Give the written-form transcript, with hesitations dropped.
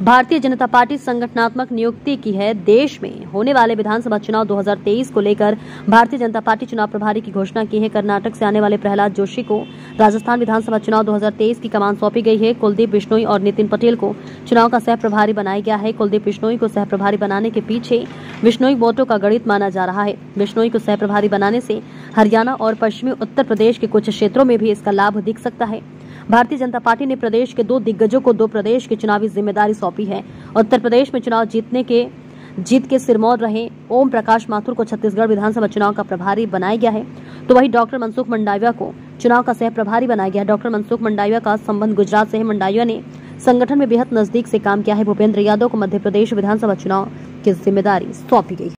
Bharatiya Janata party संगठनात्मक नियुक्ति की है। देश में होने वाले विधानसभा चुनाव 2023 को लेकर भारतीय जनता पार्टी चुनाव प्रभारी की घोषणा की है। कर्नाटक से आने वाले प्रहलाद जोशी को राजस्थान विधानसभा चुनाव 2023 की कमान सौंपी गई है। कुलदीप बिश्नोई और नितिन पटेल को चुनाव का सह प्रभारी बनाया गया है। कुलदीप बिश्नोई को सह प्रभारी बनाने के पीछे बिश्नोई वोटों का गणित माना जा रहा है। बिश्नोई को सह प्रभारी बनाने से हरियाणा और पश्चिमी उत्तर प्रदेश के कुछ क्षेत्रों में भी इसका लाभ दिख सकता है। भारतीय जनता पार्टी ने प्रदेश के 2 दिग्गजों को 2 प्रदेश की चुनावी जिम्मेदारी सौंपी है। उत्तर प्रदेश में चुनाव जीत के सिरमौर रहे ओम प्रकाश माथुर को छत्तीसगढ़ विधानसभा चुनाव का प्रभारी बनाया गया है, तो वहीं डॉक्टर मनसुख मंडाविया को चुनाव का सह प्रभारी बनाया गया है। डॉक्टर मनसुख मंडाविया का संबंध गुजरात से है। मंडाविया ने संगठन में बेहद नजदीक से काम किया है। भूपेंद्र यादव को मध्य प्रदेश विधानसभा चुनाव की जिम्मेदारी सौंपी गई।